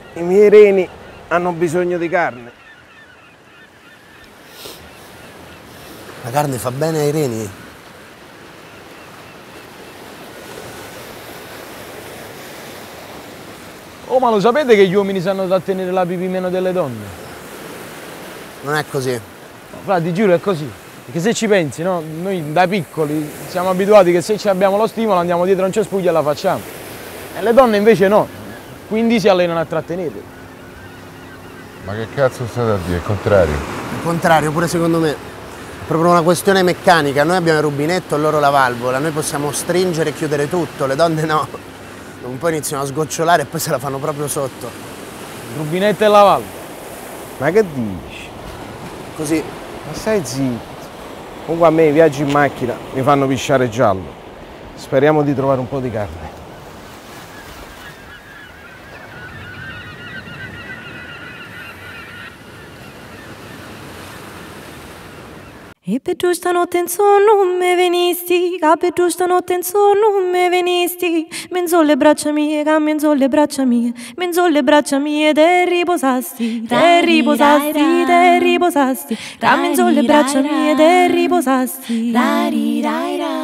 I miei reni hanno bisogno di carne. La carne fa bene ai reni? Oh, ma lo sapete che gli uomini sanno trattenere la pipì meno delle donne? Non è così. No, fra, ti giuro, è così. Perché se ci pensi, no? Noi da piccoli siamo abituati che se abbiamo lo stimolo andiamo dietro a un cespuglio e la facciamo. E le donne invece no. Quindi si allenano a trattenere. Ma che cazzo state a dire? Il contrario. Al contrario, pure secondo me. È proprio una questione meccanica. Noi abbiamo il rubinetto e loro la valvola. Noi possiamo stringere e chiudere tutto, le donne no. Un po' iniziano a sgocciolare e poi se la fanno proprio sotto. Il rubinetto e la valvola. Ma che dici? Così. Ma stai zitto. Comunque a me i viaggi in macchina mi fanno pisciare giallo. Speriamo di trovare un po' di carne. E per tu stanotte in sonno non me venisti, che per tu stanotte in sonno non me venisti. Menzò le braccia mie, che menzò le braccia mie, menzò le braccia mie, te riposasti, te riposasti, te riposasti. Che menzò le braccia mie, te riposasti.